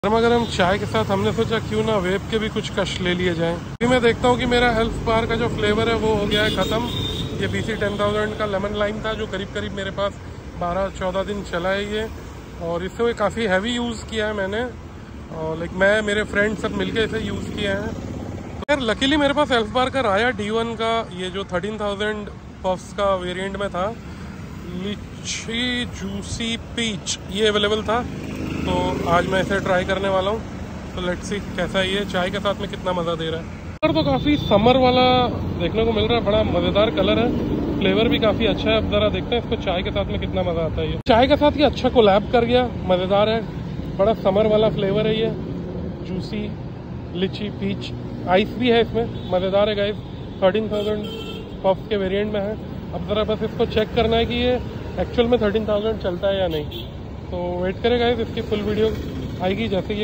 गर्मा गर्म चाय के साथ हमने सोचा क्यों ना वेब के भी कुछ कश ले लिए जाएं। अभी मैं देखता हूँ कि मेरा हेल्थ बार का जो फ्लेवर है वो हो गया है ख़त्म। ये BC 10,000 का लेमन लाइम था जो करीब करीब मेरे पास 12-14 दिन चला है ये, और इससे काफ़ी हैवी यूज़ किया है मैंने, और लाइक मैं मेरे फ्रेंड सब मिलके इसे यूज़ किए हैं। तो यार लकीली मेरे पास हेल्थ बार का राया D1 का ये जो 13,000 पफ्स का वेरिएंट में था, लीची जूसी पीच, ये अवेलेबल था। तो आज मैं इसे ट्राई करने वाला हूँ। तो लेट्स सी कैसा ये चाय के साथ में कितना मज़ा दे रहा है। कलर तो काफ़ी समर वाला देखने को मिल रहा है, बड़ा मज़ेदार कलर है, फ्लेवर भी काफ़ी अच्छा है। अब ज़रा देखते हैं इसको चाय के साथ में कितना मज़ा आता है। ये चाय के साथ ये अच्छा कोलैब कर गया, मज़ेदार है, बड़ा समर वाला फ्लेवर है ये, जूसी लीची पीच, आइस भी है इसमें, मज़ेदार है गाइस। 13,000 पफ्स के वेरिएंट में है। अब ज़रा बस इसको चेक करना है कि ये एक्चुअल में 13,000 चलता है या नहीं। तो वेट करेगा, इसकी फुल वीडियो आएगी जैसे ये